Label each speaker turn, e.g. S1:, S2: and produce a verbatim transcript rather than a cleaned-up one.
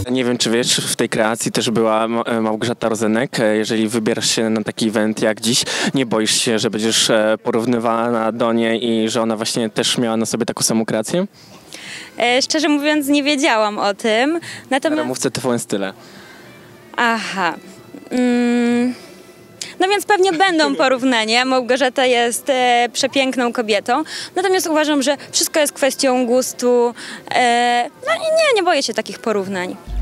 S1: Nie wiem, czy wiesz, w tej kreacji też była Ma- Małgorzata Rozenek. Jeżeli wybierasz się na taki event jak dziś, nie boisz się, że będziesz e, porównywana do niej i że ona właśnie też miała na sobie taką samą kreację?
S2: E, szczerze mówiąc, nie wiedziałam o tym. Natomiast...
S1: Ramówce T V N Style.
S2: Aha. Mm. No więc pewnie będą porównania. Małgorzata jest e, przepiękną kobietą. Natomiast uważam, że wszystko jest kwestią gustu. E, no i nie, nie boję się takich porównań.